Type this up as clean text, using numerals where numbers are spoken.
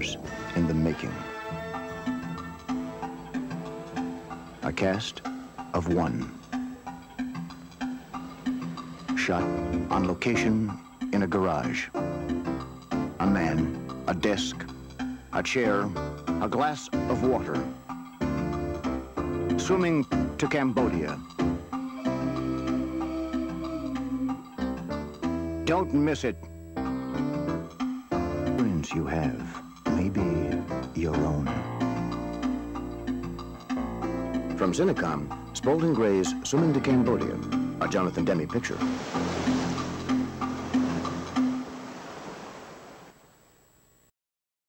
years in the making. A cast of one. Shot on location in a garage. A man, a desk, a chair, a glass of water. Swimming to Cambodia. Don't miss it. The experience you have may be your own. From Cinecom, Spalding Gray's Swimming to Cambodia, a Jonathan Demme picture.